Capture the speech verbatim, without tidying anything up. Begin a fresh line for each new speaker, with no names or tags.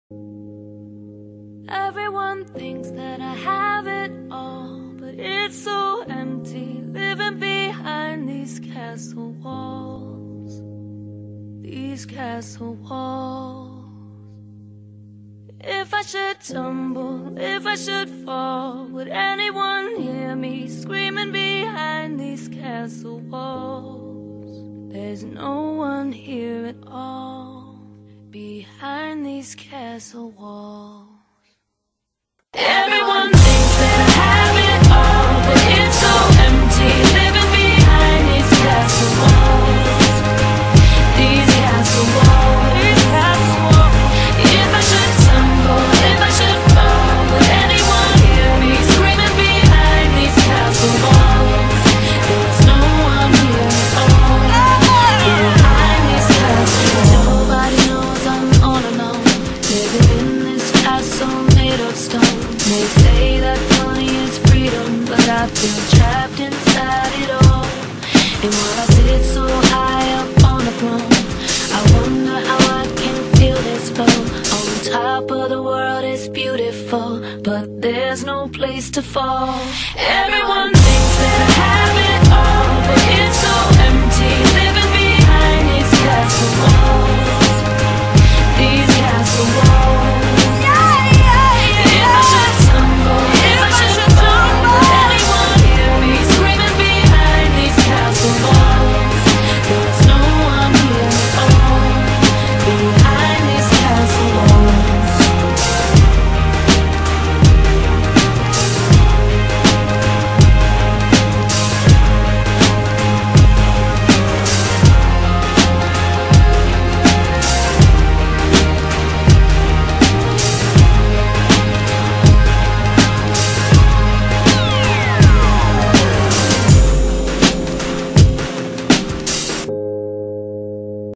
Everyone thinks that I have it all, but it's so empty, living behind these castle walls. These castle walls. If I should tumble, if I should fall, would anyone hear me screaming behind these castle walls? There's no one here at all, behind these castle walls. Everyone thinks that I have it all, but it's so empty, living behind these castle walls. These castle walls, these castle walls. If I should tumble, if I should fall, would anyone hear me screaming behind these castle walls? There's no one here at all, behind these castle walls. Nobody knows I'm all alone, living in this castle made of stone. They say that money is freedom, but I feel trapped inside it all. And while I sit so high up on the throne, I wonder how I can feel this low. On top of the world is beautiful, but there's no place to fall. Everyone thinks that I have it all, but it's so empty, living behind these castle walls.